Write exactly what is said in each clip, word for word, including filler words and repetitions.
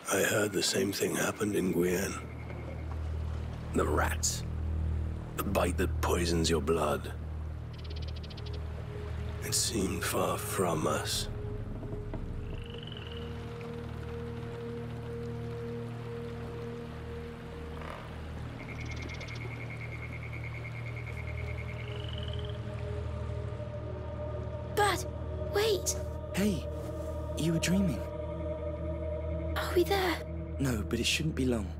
I heard the same thing happened in Guyenne. The rats. The bite that poisons your blood. It seemed far from us. Bud, wait! Hey, you were dreaming. Are we there? No, but it shouldn't be long.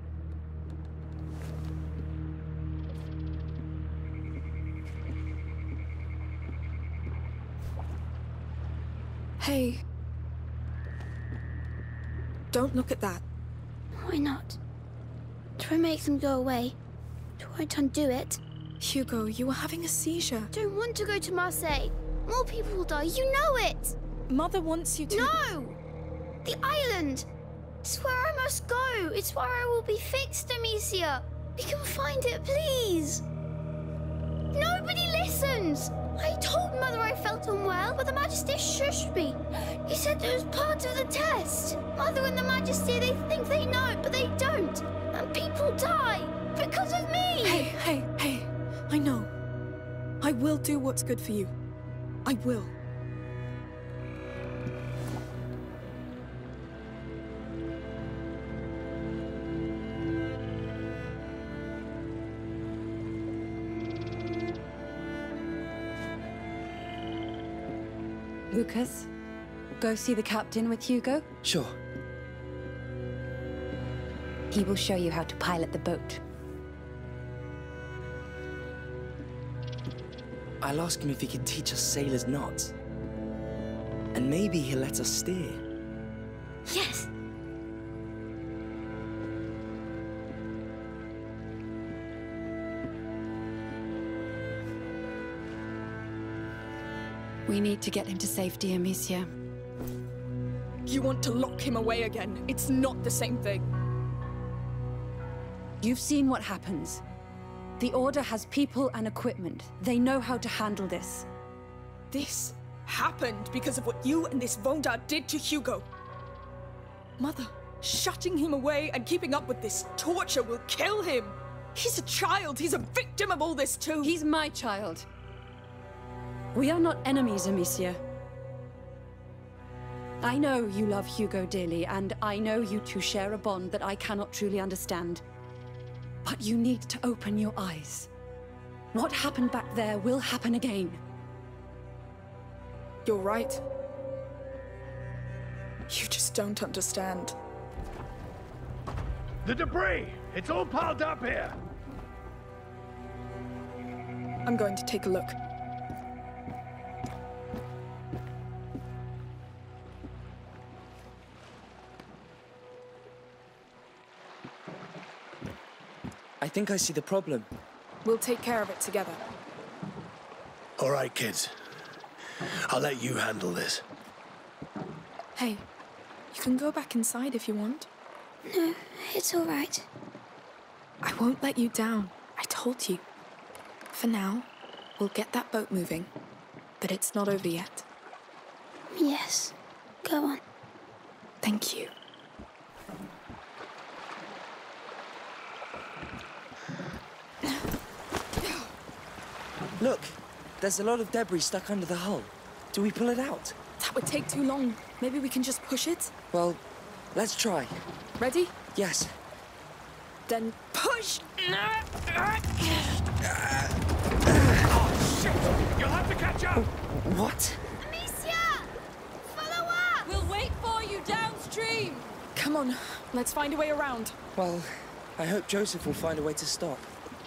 Hey. Don't look at that. Why not? Try make them go away. It won't undo it. Hugo, you were having a seizure. Don't want to go to Marseille. More people will die, you know it! Mother wants you to— No! The island! It's where I must go. It's where I will be fixed, Amicia. We can find it, please. Nobody listens! I told Mother I felt unwell, but the Magister shushed me. He said it was part of the test. Mother and the Magister, they think they know, but they don't. And people die because of me! Hey, hey, hey. I know. I will do what's good for you. I will. Lucas, go see the captain with Hugo. Sure. He will show you how to pilot the boat. I'll ask him if he can teach us sailors knots. And maybe he'll let us steer. Yes. We need to get him to safety, Amicia. You want to lock him away again. It's not the same thing. You've seen what happens. The Order has people and equipment. They know how to handle this. This happened because of what you and this Vaudin did to Hugo. Mother, shutting him away and keeping up with this torture will kill him. He's a child. He's a victim of all this too. He's my child. We are not enemies, Amicia. I know you love Hugo dearly, and I know you two share a bond that I cannot truly understand. But you need to open your eyes. What happened back there will happen again. You're right. You just don't understand. The debris! It's all piled up here! I'm going to take a look. I think I see the problem. We'll take care of it together. All right, kids. I'll let you handle this. Hey, you can go back inside if you want. No, it's all right. I won't let you down. I told you. For now, we'll get that boat moving. But it's not over yet. Yes. Go on. Thank you. Look, there's a lot of debris stuck under the hull. Do we pull it out? That would take too long. Maybe we can just push it? Well, let's try. Ready? Yes. Then push! Oh, shit! You'll have to catch up! What? Amicia! Follow up! We'll wait for you downstream! Come on, let's find a way around. Well, I hope Joseph will find a way to stop.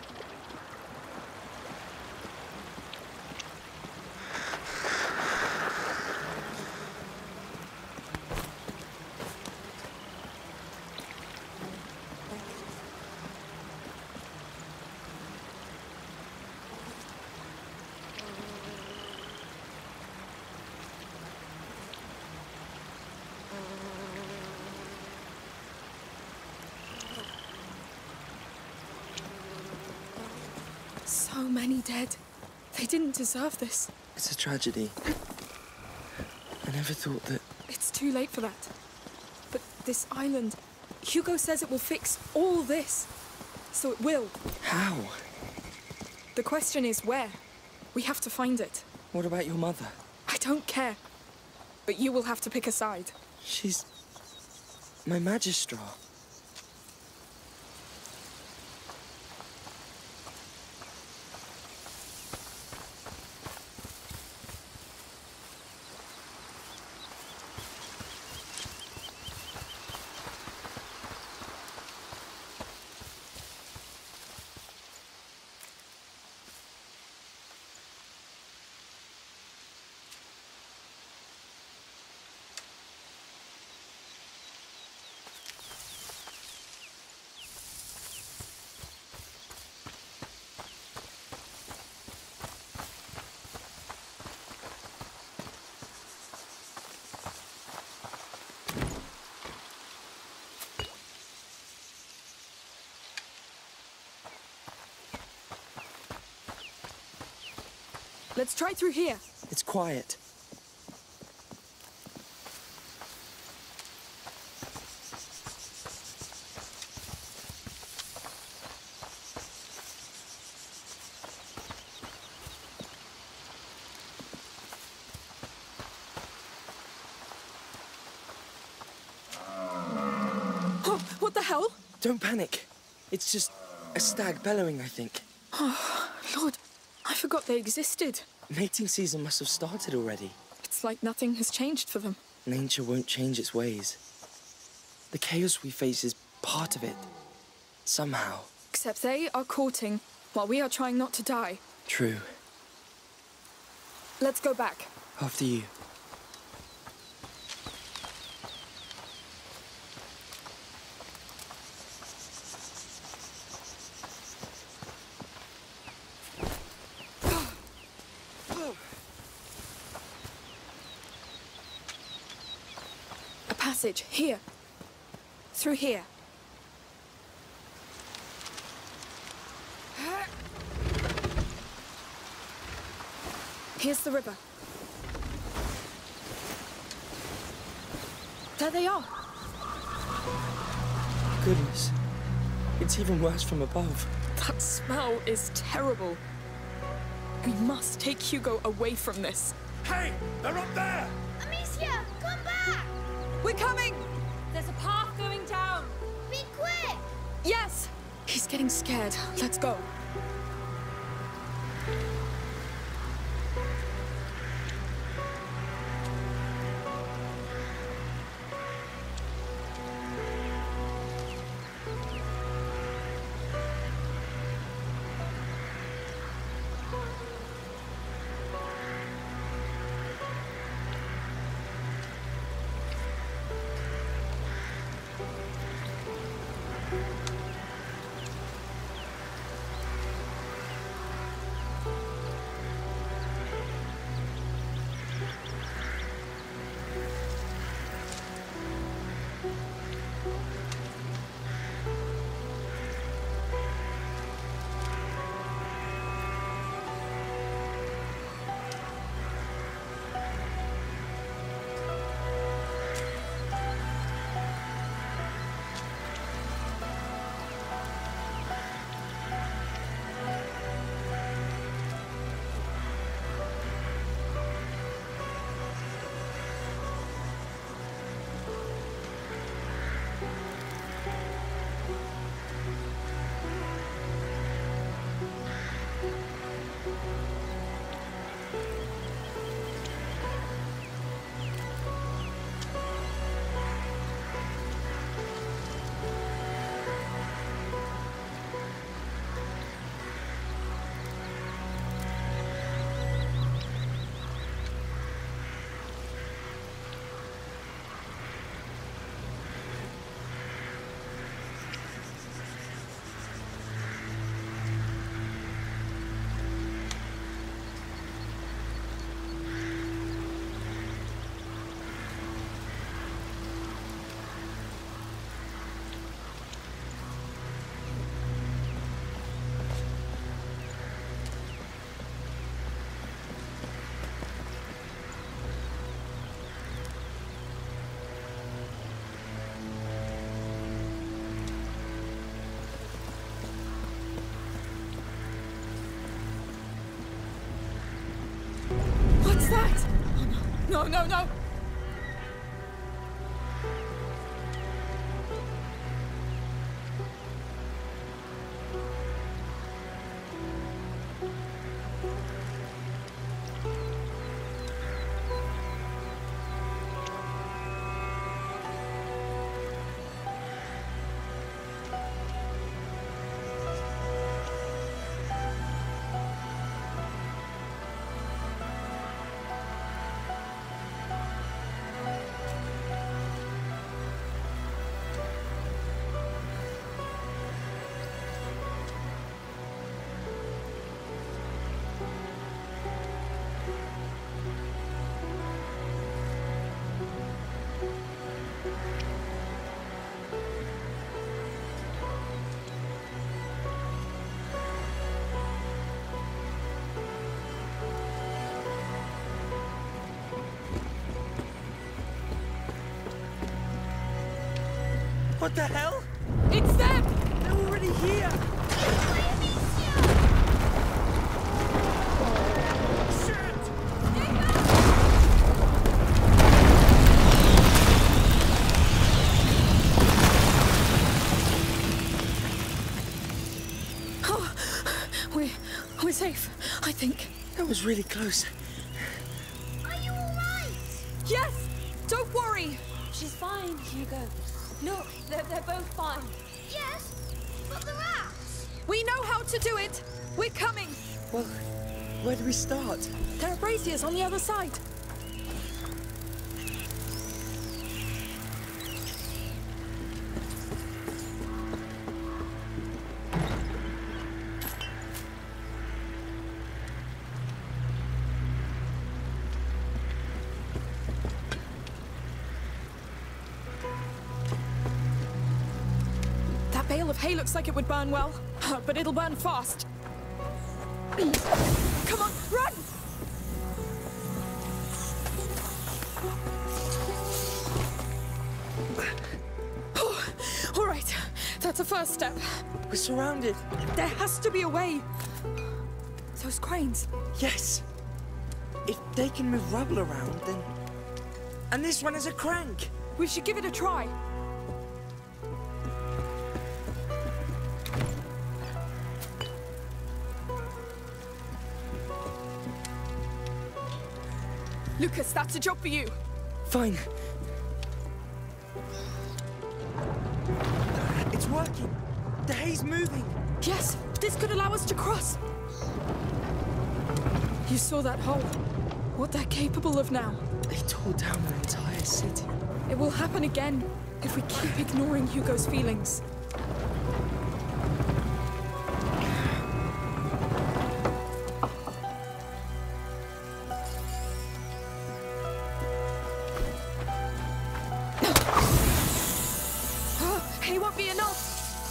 So many dead. They didn't deserve this. It's a tragedy. I never thought that... It's too late for that. But this island. Hugo says it will fix all this. So it will. How? The question is where? We have to find it. What about your mother? I don't care. But you will have to pick a side. She's... my Magistra. Let's try through here. It's quiet. Oh, what the hell? Don't panic. It's just a stag bellowing, I think. Oh, Lord, I forgot they existed. Mating season must have started already. It's like nothing has changed for them. Nature won't change its ways. The chaos we face is part of it. Somehow. Except they are courting, while we are trying not to die. True. Let's go back. After you. Passage, here. Through here. Here's the river. There they are. Goodness. It's even worse from above. That smell is terrible. We must take Hugo away from this. Hey! They're up there! Amicia, come back! We're coming! There's a path going down. Be quick! Yes! He's getting scared. Let's go. No, no, no! What the hell? It's them! They're already here! Oh, we're, we're safe, I think. That was really close. Are you all right? Yes! Don't worry! She's fine, Hugo. Look, they're, they're both fine. Yes, but the rats. We know how to do it! We're coming! Well, where do we start? There are braziers on the other side. That bale of hay looks like it would burn well, but it'll burn fast. Come on, run! Oh, all right, that's a first step. We're surrounded. There has to be a way. Those cranes. Yes. If they can move rubble around, then... And this one has a crank. We should give it a try. Lucas, that's a job for you. Fine. It's working. The hay's moving. Yes, this could allow us to cross. You saw that hole. What they're capable of now. They tore down an entire city. It will happen again if we keep ignoring Hugo's feelings. He won't be enough.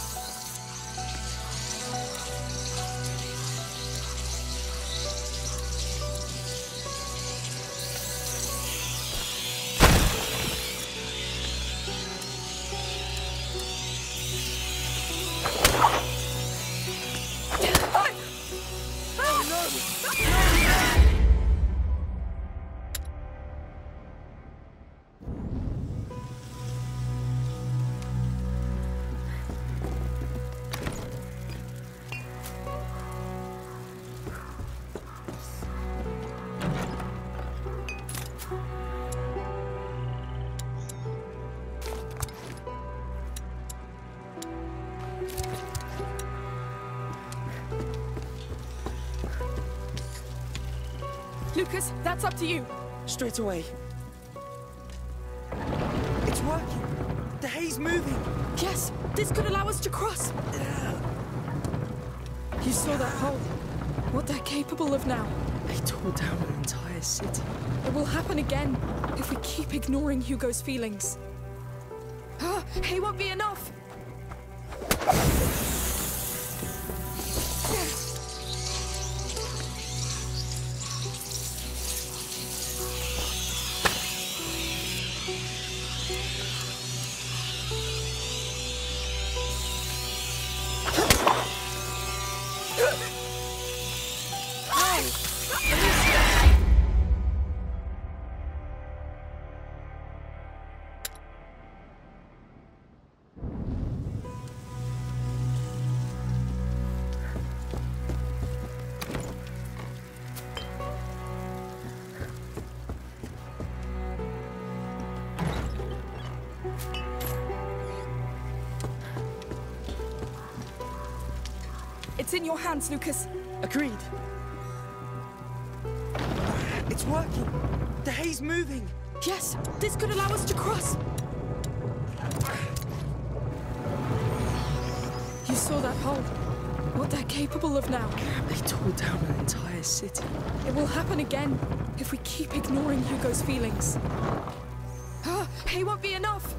Lucas, that's up to you. Straight away. It's working. The hay's moving. Yes, this could allow us to cross. You saw that hole. What they're capable of now. They tore down an entire city. It will happen again if we keep ignoring Hugo's feelings. Ah, hay won't be enough. It's in your hands, Lucas. Agreed. It's working. The hay's moving. Yes, this could allow us to cross. You saw that hole. What they're capable of now. They tore down an entire city. It will happen again if we keep ignoring Hugo's feelings. Ah, hay won't be enough.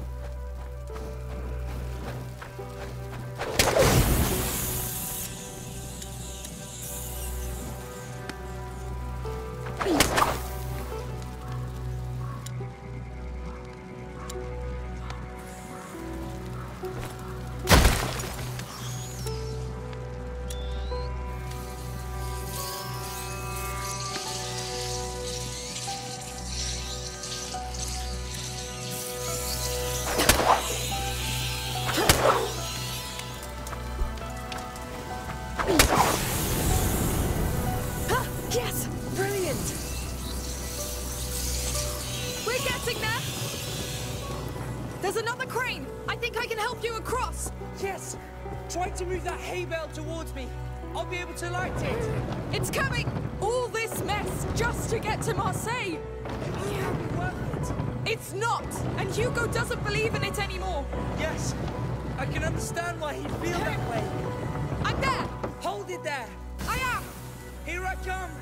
Yes! Try to move that hay bale towards me. I'll be able to light it. It's coming! All this mess just to get to Marseille! It can't be worth it. It's not! And Hugo doesn't believe in it anymore! Yes! I can understand why he'd feel that way. I'm there! Hold it there! I am! Here I come!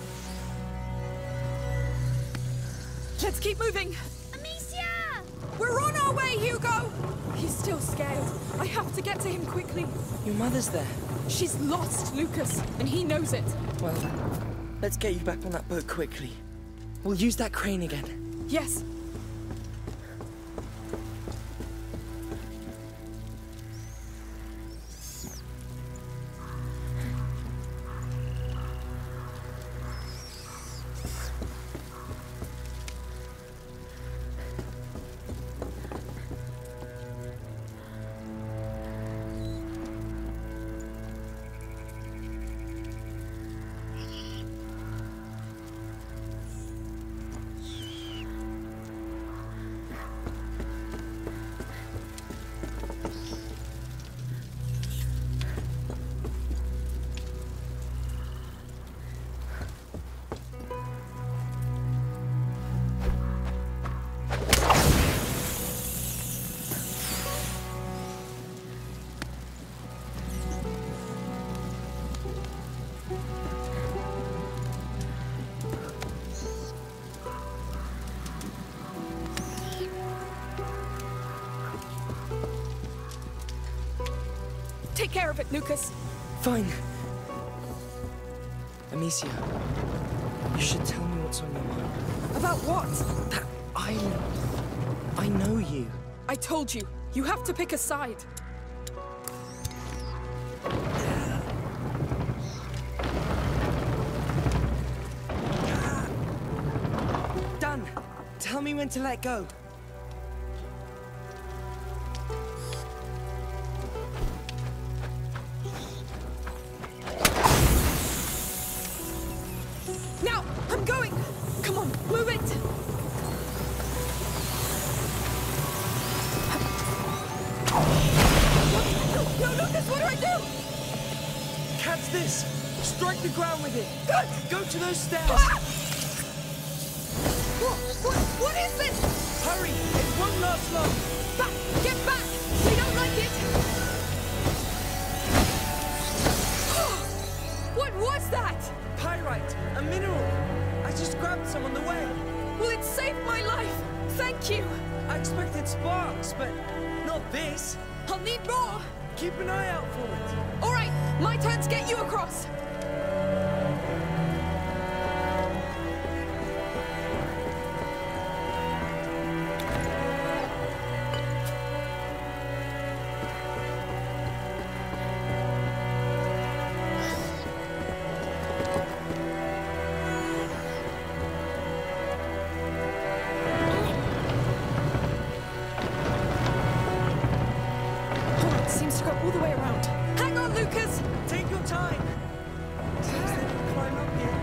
Let's keep moving! Amicia! We're on our way, Hugo! He's still scared. I have to get to him quickly. Your mother's there. She's lost, Lucas, and he knows it. Well, let's get you back on that boat quickly. We'll use that crane again. Yes. Take care of it, Lucas. Fine. Amicia, you should tell me what's on your mind. About what? That island. I know you. I told you. You have to pick a side. Done. Tell me when to let go. Now, I'm going. Come on, move it. What? No, Lucas, what do I do? Catch this. Strike the ground with it. Go to those stairs. Ah! What, what, what is this? Hurry. It won't last long. Back! Get back! We don't like it! What was that? Pyrite. A mineral. I just grabbed some on the way. Well, it saved my life. Thank you. I expected sparks, but not this. I'll need more. Keep an eye out for it. All right, my turn to get you across. Oh, it seems to go all the way around. Hang on, Lucas. Take your time. Seems they can climb up here.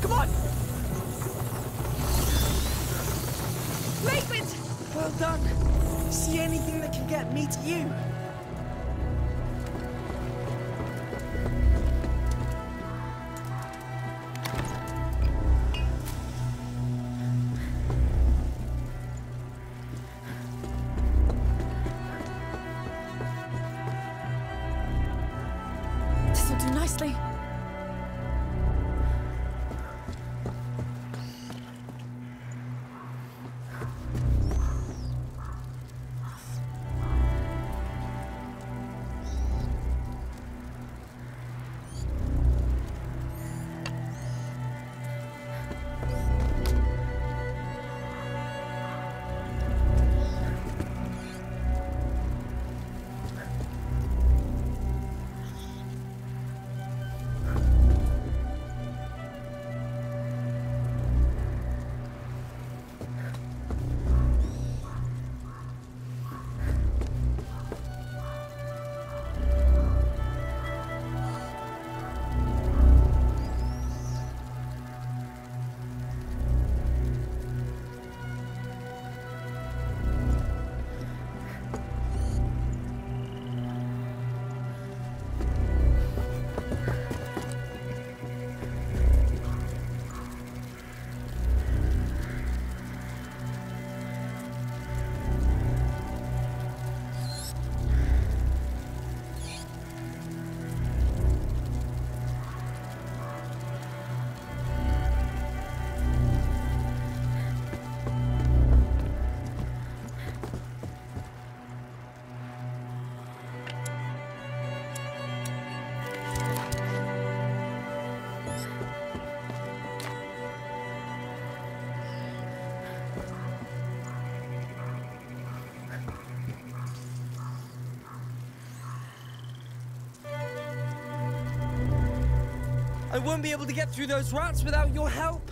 Come on! Maitland! Well done. See anything that can get me to you? This'll do nicely. I won't be able to get through those rats without your help.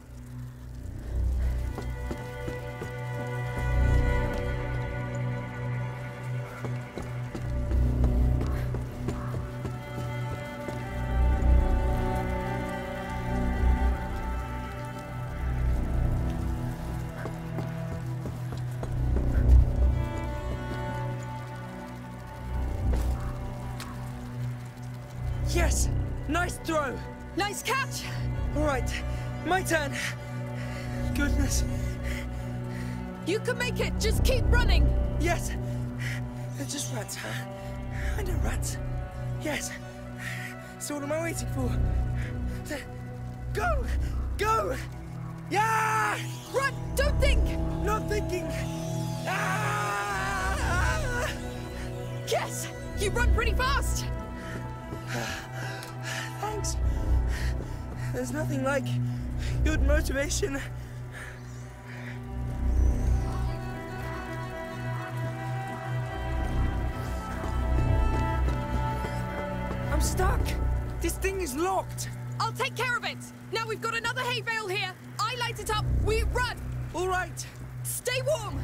Yes! Nice throw! Nice catch! All right, my turn. Goodness. You can make it! Just keep running! Yes! They're just rats, huh? I know rats. Yes. So what am I waiting for? Go! Go! Yeah! Run! Don't think! Not thinking! Ah! Yes! You run pretty fast! Thanks. There's nothing like good motivation. I'm stuck. This thing is locked. I'll take care of it! Now we've got another hay bale here. I light it up, we run! All right. Stay warm!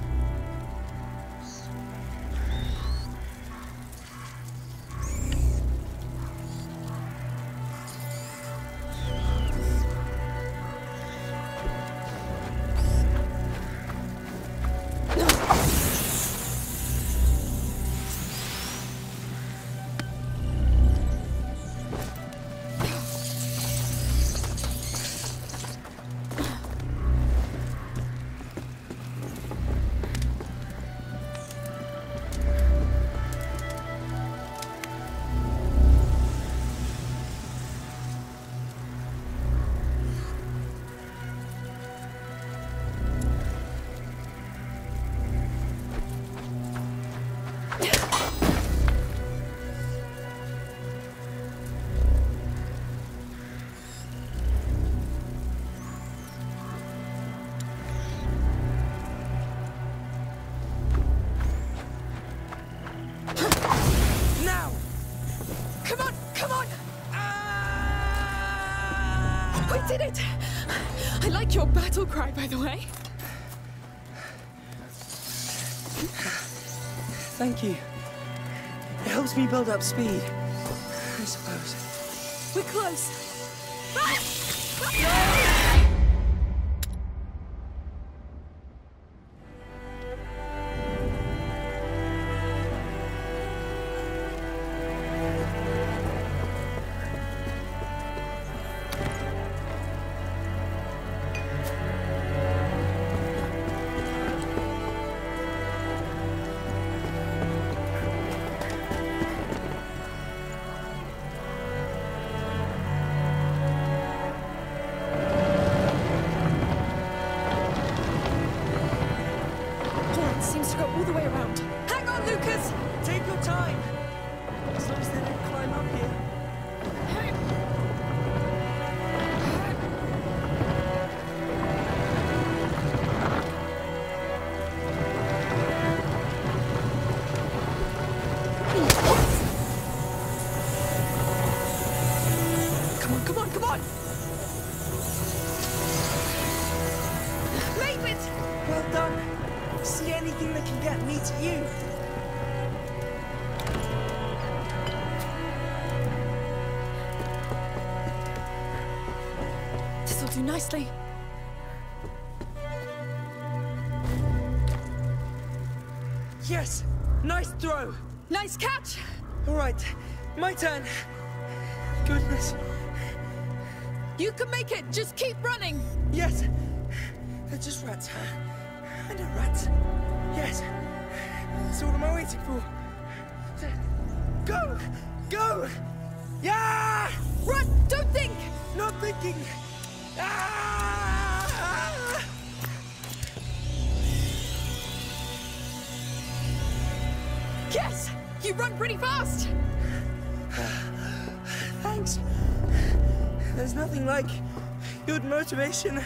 did it! I like your battle cry, by the way. Thank you. It helps me build up speed, I suppose. We're close. Ah! Ah! the way around. Hang on, Lucas! Take your time. As long as they don't climb up here. Come on, come on, come on! Leave it! Well done. See anything that can get me to you? This'll do nicely. Yes! Nice throw! Nice catch! All right, my turn. Goodness. You can make it! Just keep running! Yes! They're just rats. I know rats. Yes. So what am I waiting for? Go! Go! Yeah! Run! Don't think! Not thinking! Ah! Yes! You run pretty fast! Thanks. There's nothing like good motivation.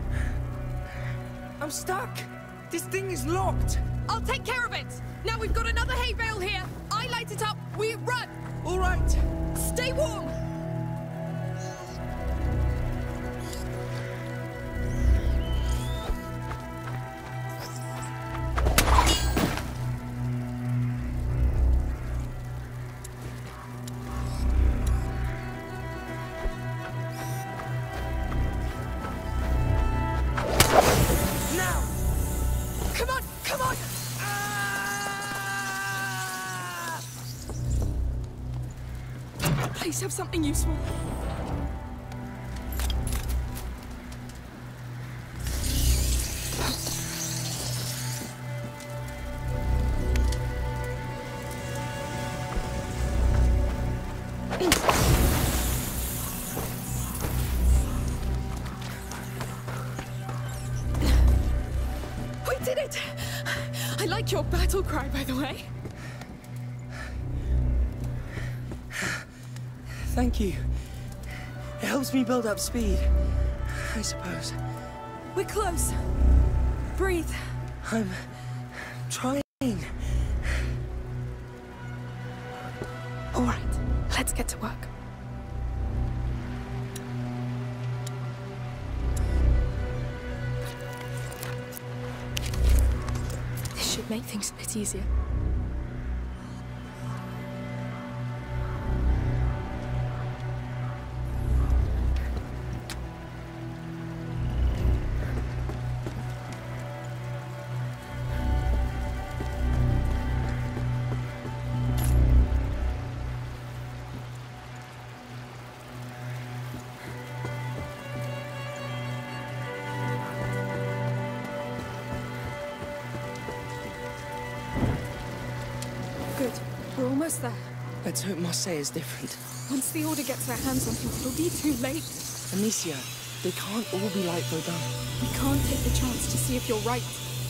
I'm stuck. This thing is locked. I'll take care of it! Now we've got another hay bale here. I light it up, we run! All right. Stay warm! Now! Come on, come on! Ah! Please have something useful. We did it! I like your battle cry, by the way. Thank you. It helps me build up speed, I suppose. We're close. Breathe. I'm trying. All right, let's get to work. This should make things a bit easier. Good. We're almost there. Let's hope Marseille is different. Once the Order gets their hands on him, it'll be too late. Amicia, they can't all be like Vaudin. We can't take the chance to see if you're right.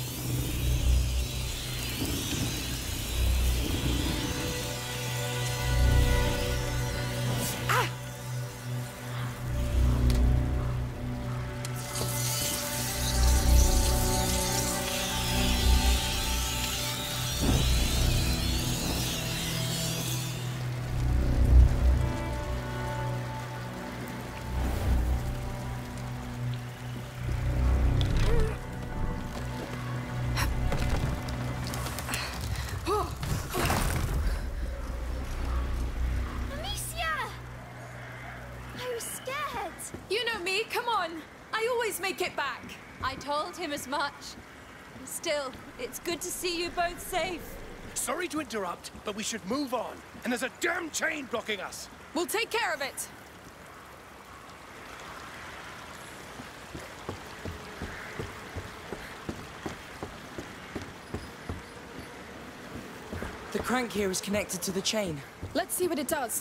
Ah! Amicia! I was scared. You know me, come on. I always make it back. I told him as much. Still, it's good to see you both safe. Sorry to interrupt, but we should move on. And there's a damn chain blocking us. We'll take care of it. The crank here is connected to the chain. Let's see what it does.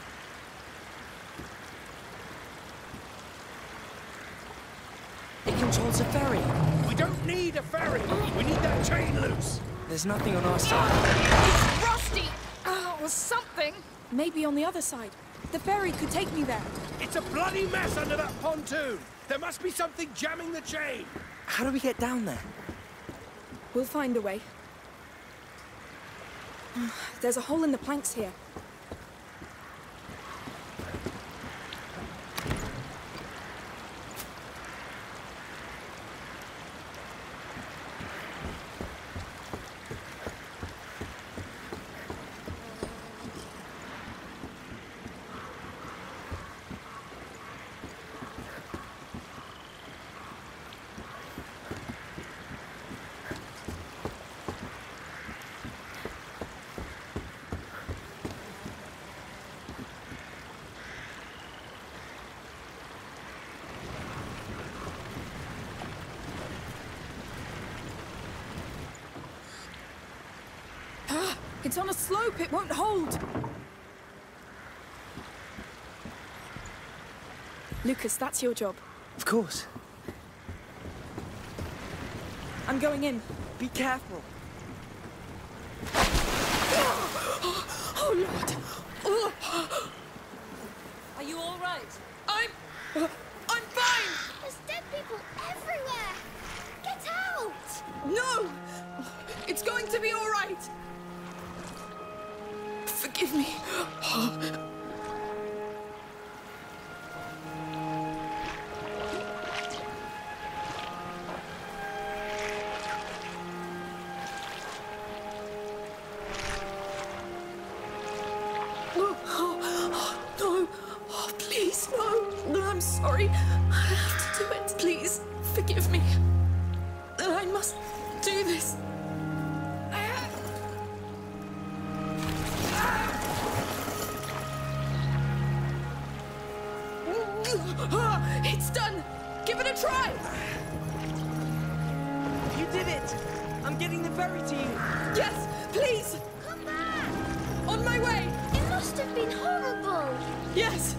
It can towards the ferry. We don't need a ferry. We need that chain loose. There's nothing on our side. It's rusty! Oh, or something. Maybe on the other side. The ferry could take me there. It's a bloody mess under that pontoon. There must be something jamming the chain. How do we get down there? We'll find a way. There's a hole in the planks here. It's on a slope, it won't hold. Lucas, that's your job. Of course. I'm going in. Be careful. Oh, Lord. Oh. Are you all right? I'm... I'm fine! There's dead people everywhere! Get out! No! It's going to be all right! Forgive me. No, no, oh, please, no. No, I'm sorry. I have to do it. Please, forgive me. I must do this. It's done! Give it a try! You did it! I'm getting the ferry to you. Yes, please! Come back! On my way! It must have been horrible! Yes!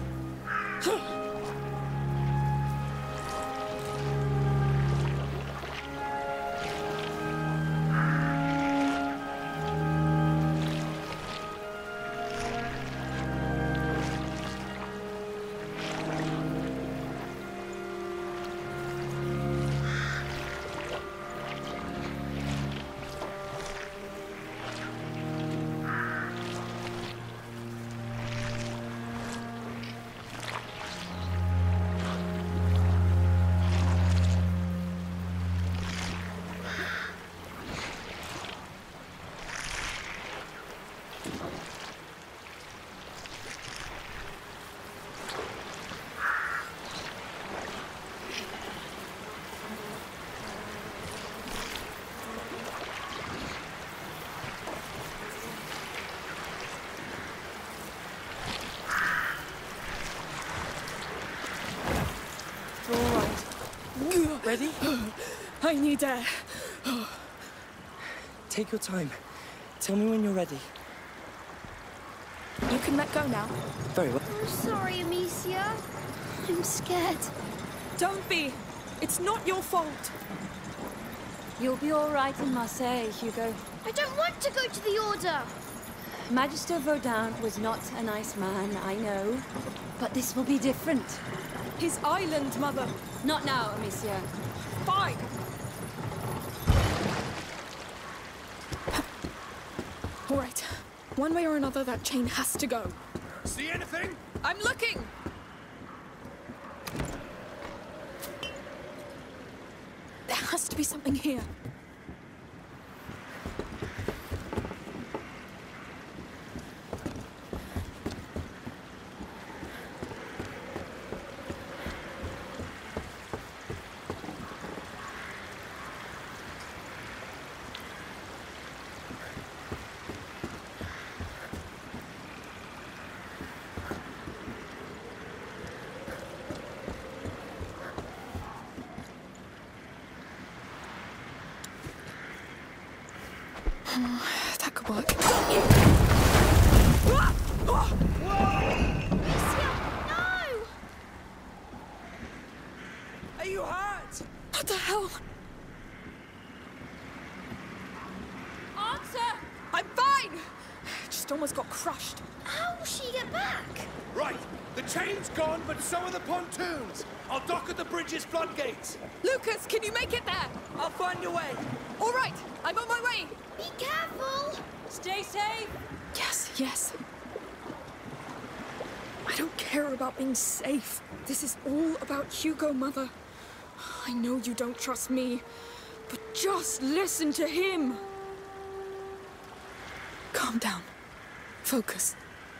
Ready? I need air. Take your time. Tell me when you're ready. You can let go now. Very well. I'm sorry, Amicia. I'm scared. Don't be. It's not your fault. You'll be all right in Marseille, Hugo. I don't want to go to the Order. Magister Vaudin was not a nice man, I know. But this will be different. His island, Mother. Not now, Amicia. Fine. All right. One way or another, that chain has to go. See anything? I'm looking! There has to be something here. That could work. Amicia, no! Are you hurt? What the hell? Answer! I'm fine! Just almost got crushed. How will she get back? Right. The chain's gone, but so are the pontoons. I'll dock at the bridge's floodgates. Lucas, can you make it there? I'll find a way. All right, I'm on my way. Be careful! Stay safe! Yes, yes. I don't care about being safe. This is all about Hugo, Mother. I know you don't trust me, but just listen to him. Calm down. Focus.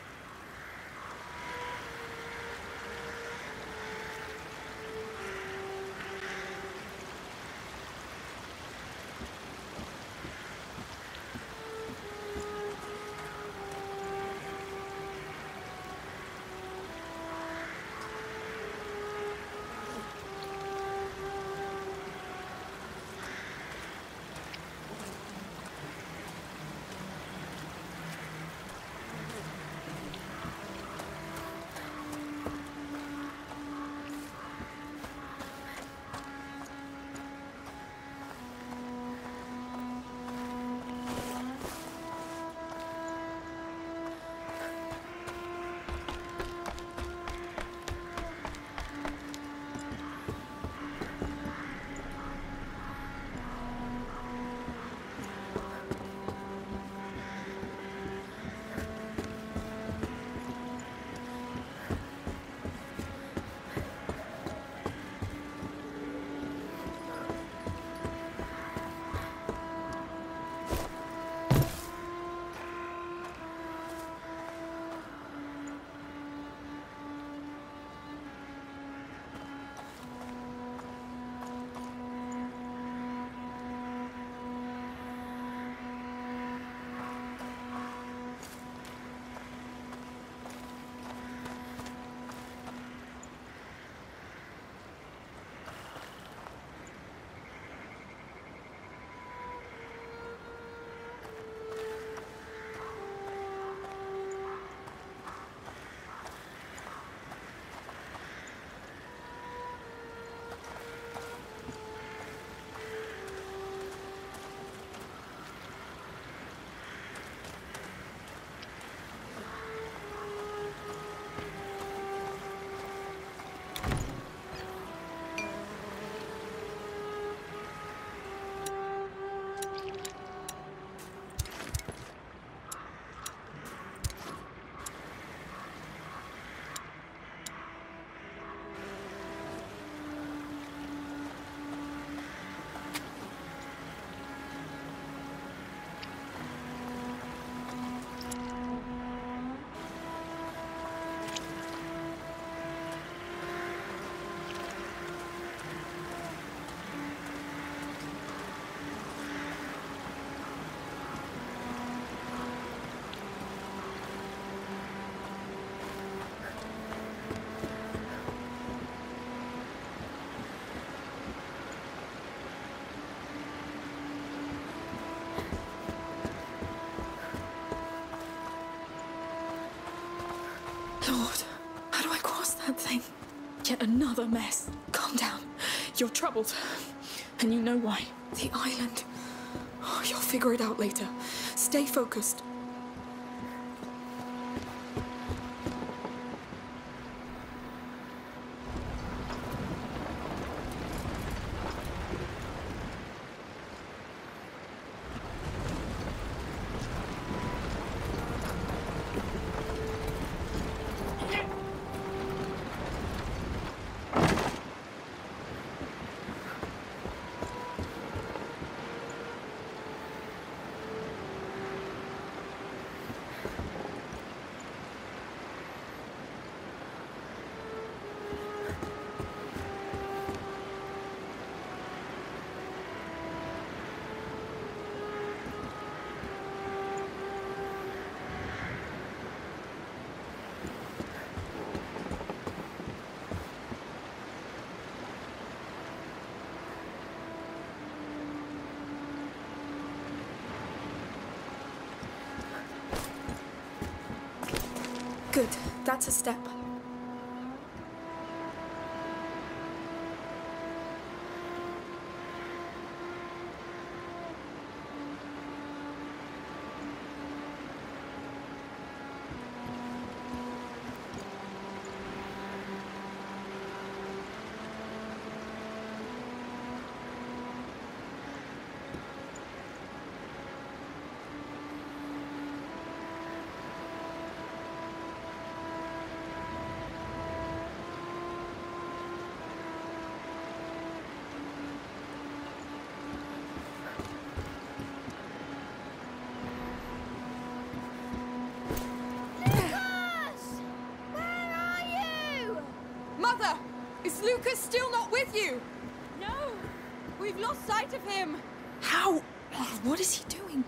Lord, how do I cross that thing? Yet another mess. Calm down. You're troubled. And you know why. The island. Oh, you'll figure it out later. Stay focused. Good. That's a step. Mother! Is Lucas still not with you? No! We've lost sight of him! How? What is he doing?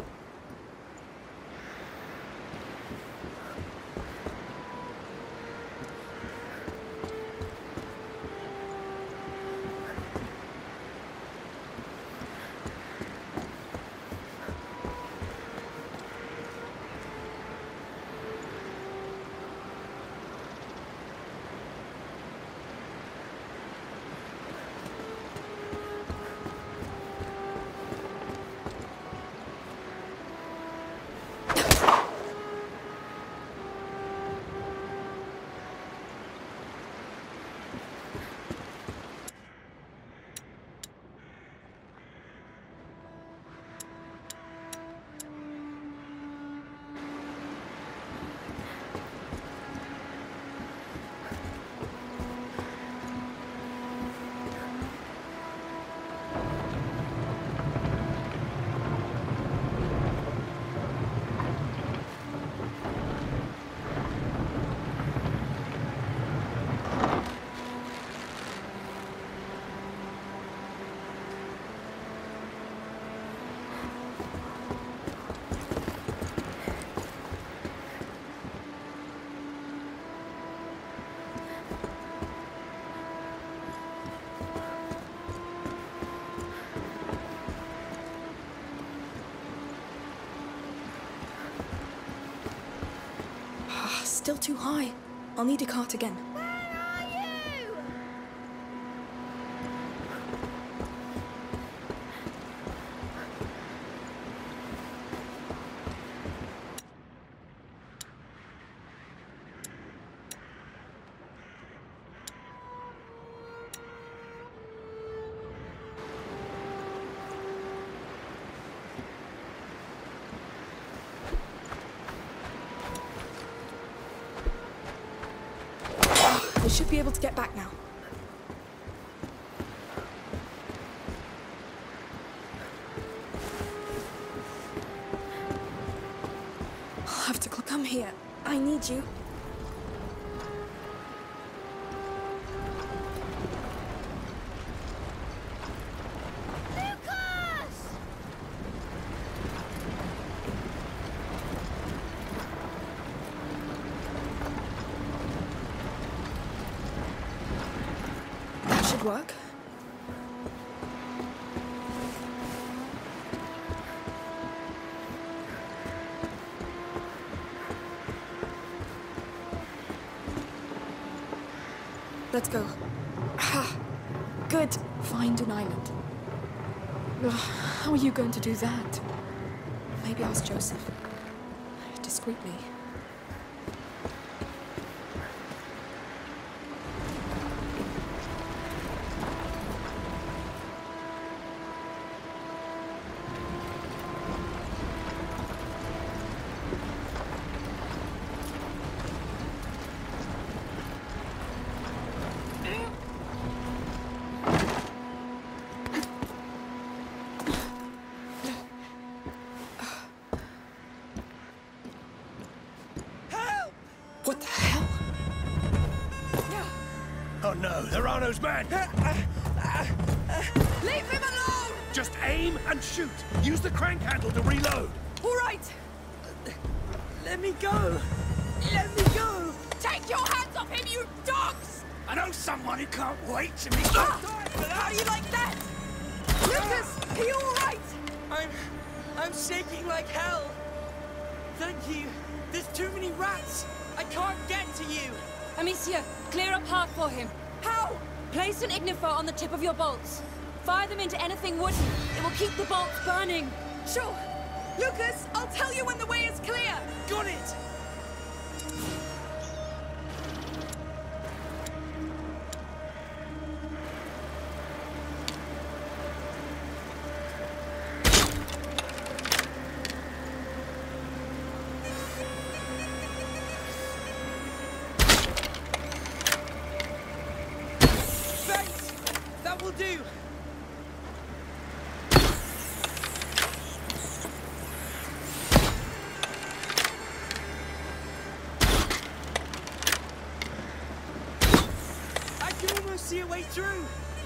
Still too high. I'll need a cart again. Where are you? I should be able to get back now. I'll have to come here. I need you. Lucas! That should work. Let's go. Ah, good. Find an island. Ugh, how are you going to do that? Maybe ask Joseph. Discreetly. What the hell? Oh no, Theranos man! Leave him alone! Just aim and shoot! Use the crank handle to reload! All right! Let me go! Let me go! Take your hands off him, you dogs! I know someone who can't wait to meet Ah! How do you like that? Lucas, are you all right? I'm... I'm shaking like hell. Thank you. There's too many rats. I can't get to you. Amicia, clear a path for him. How? Place an ignifer on the tip of your bolts. Fire them into anything wooden. It will keep the bolts burning. Sure. Lucas, I'll tell you when the way is clear. Got it. Thanks. That will do. I can almost see a way through.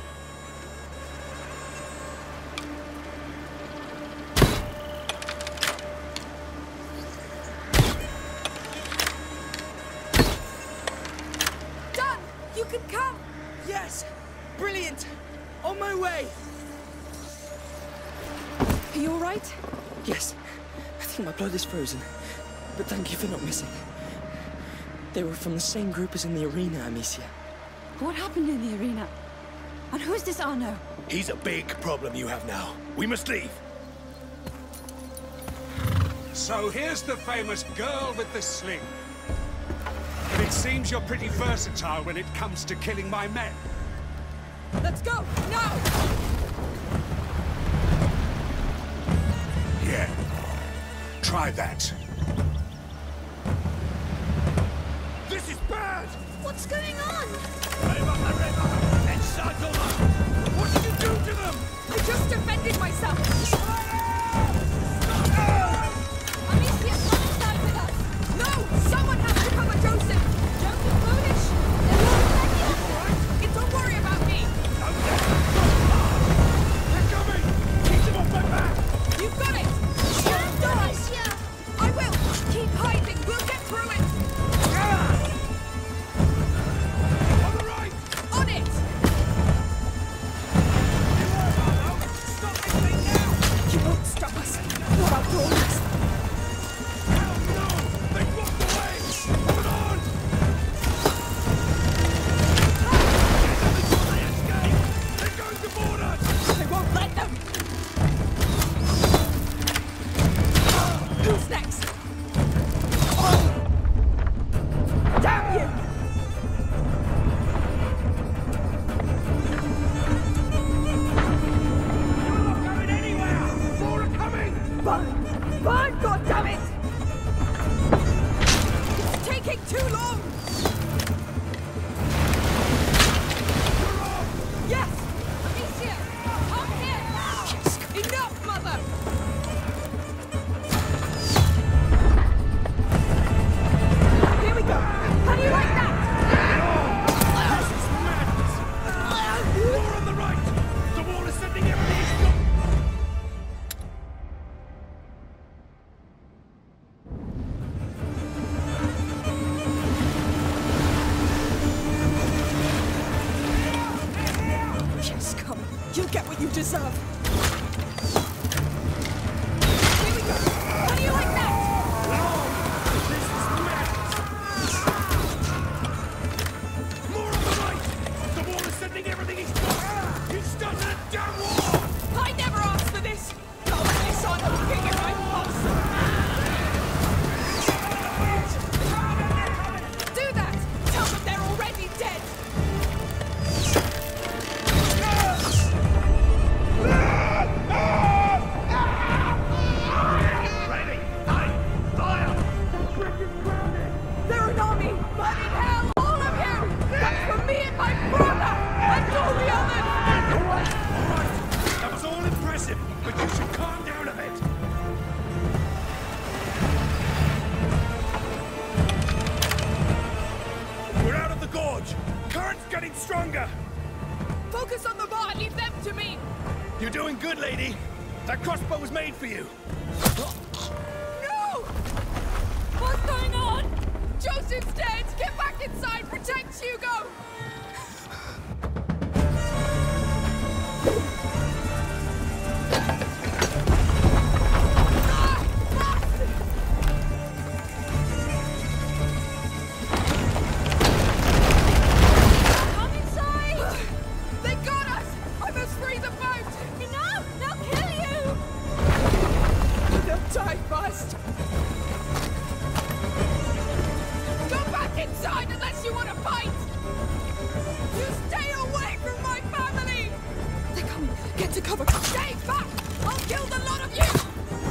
Done! You can come! Yes! Brilliant! On my way! Are you alright? Yes. I think my blood is frozen. But thank you for not missing. They were from the same group as in the arena, Amicia. What happened in the arena? And who's this Arno? He's a big problem you have now. We must leave. So here's the famous girl with the sling. But it seems you're pretty versatile when it comes to killing my men. Let's go! Now! Yeah. Try that. This is bad! What's going on? Reba, Reba! Inside over! What did you do to them? I just defended myself! Amicia, come inside with us! No! Someone has to cover Joseph! Don't be foolish! They're all ready! Don't worry about me! They're coming! Keep them off my back! You've got it! Stand, Die! Amicia! I will! Keep hiding! We'll get through it! On the right! On it! Stop this thing now! You won't stop us! Not after all this! Hell no! They blocked the way! Hold on! They're going to board us! I won't let them! Who's next? Oh! Damn you! You're not going anywhere! More are coming! Burn! Burn, goddammit! It's taking too long! Yes! Amicia, come here! Yes! Enough, mother! Here we go! How do you like that? This is madness! More on the right! The wall is sending everything it's got! Yes, come. You'll get what you deserve. Here we go. How do you like that? This is madness! More on the right! The wall is sending everything he's got! He's started a damn war! I never asked for this. I'll piss on a pig if I must. Do that. Tell them they're already dead. Ready! Aim! Fire! The bridge is grounded! They're an army. Burn in hell, all of you. That's for me and my brother and all the others. All right! All right! That was all impressive, but you should calm down a bit! We're out of the gorge! Current's getting stronger! Focus on the bar and leave them to me. You're doing good, lady. That crossbow was made for you. No! What's going on? Joseph's dead. Get back inside. Protect Hugo. Come inside! They got us. I must free the boat. Enough! They'll kill you! They'll die first. Go back inside unless you want to fight. You stay away from my family. They're coming. Get to cover. Stay back. I'll kill the lot of you.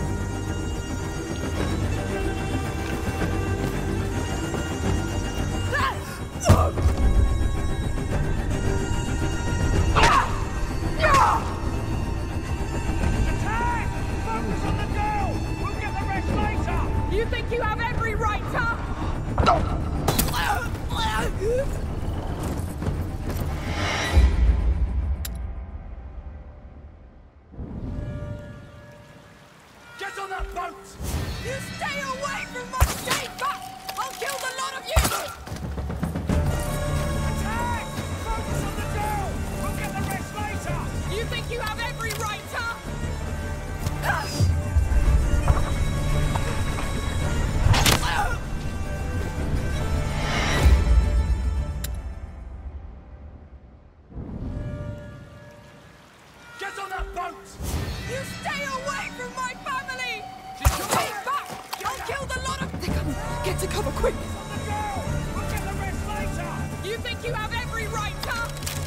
Attack! Focus on the girl! We'll get the rest later! You think you have every right, huh? Get on that boat! You stay away from my family! She's coming! Stay back! I'll kill the lot of... They're coming! Get to cover, quick! On the go! We'll get the rest later! You think you have every right, huh?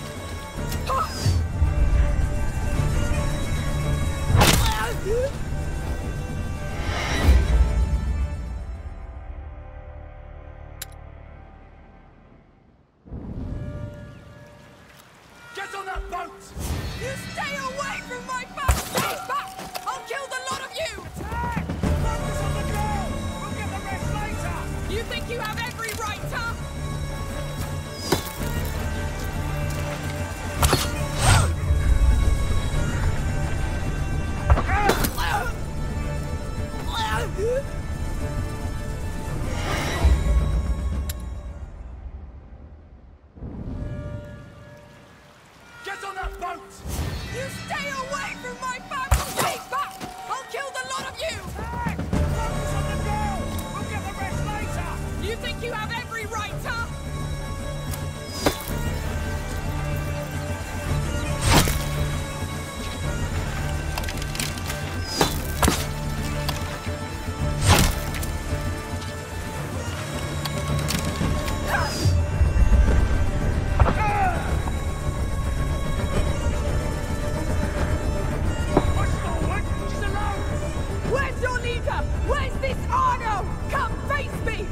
Get on that boat! You stay away from my family! Stay back! I'll kill the lot of you! Attack! Focus on the girl! We'll get the rest later! You think you have every right, huh? Get on that boat! You stay away from my family! Stay back! I'll kill the lot of you! Attack! Focus on the girl! We'll get the rest later! You think you have every right, huh? Push forward! She's alone! Where's your leader? Where's this Arno? Come face me!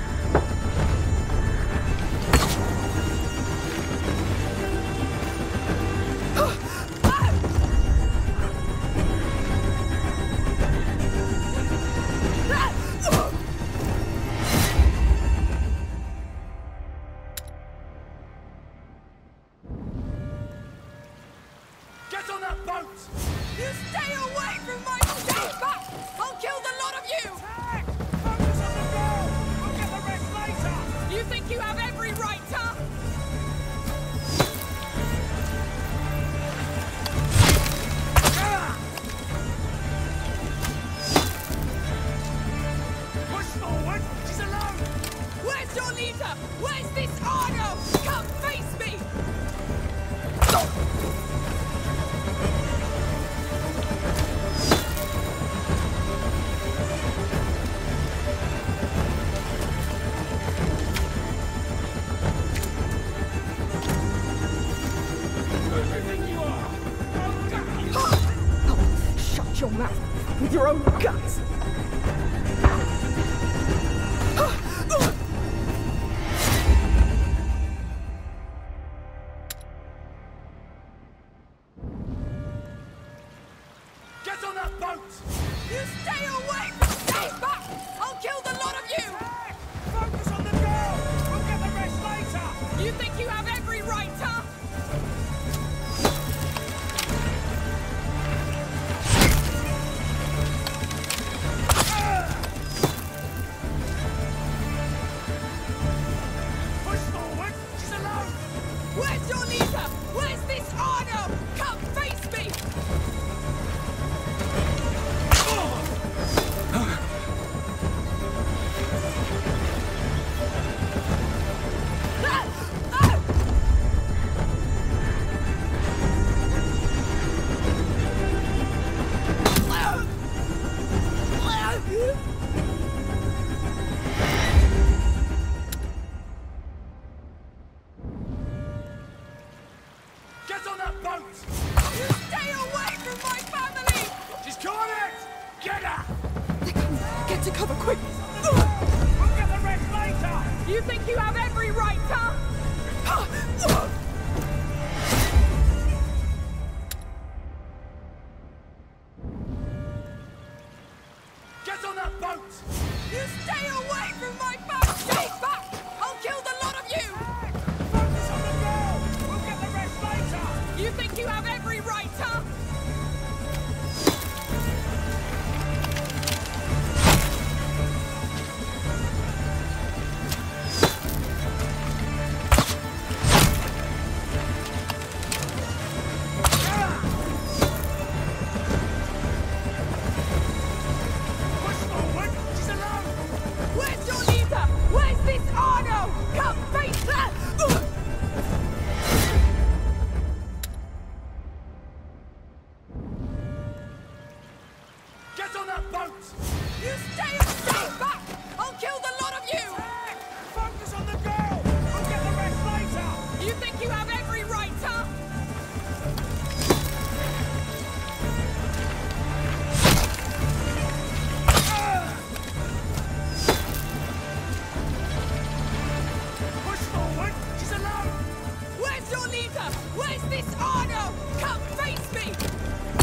Get on that boat! You stay away from my... Stay back! I'll kill the lot of you! Attack! Focus on the girl! We'll get the rest later! You think you have every right, huh? Push forward! She's alone! Where's your leader? Where's this Arno? Come face me! Everything you are! I'll gut you! Oh, shut your mouth with your own guts! Get on that boat! You stay away from... Stay back! I'll kill the lot of you! Attack! Focus on the girl! We'll get the rest later! You think you have every right, huh? Push forward! She's alone! Where's your leader? Where's this Arno? Come face me! Get on that boat! You stay away from my family! She's caught it! Get her! They're coming. Get to cover, quick! We'll get the rest later! You think you have every right, huh? Get on that boat! You stay away from my family! Stay back! I'll kill the lot of you! Attack! Focus on the girl! We'll get the rest later! You think you have every right, huh? You think you have every right, huh? Push forward! She's alone! Where's your leader? Where's this Arno? Come face me!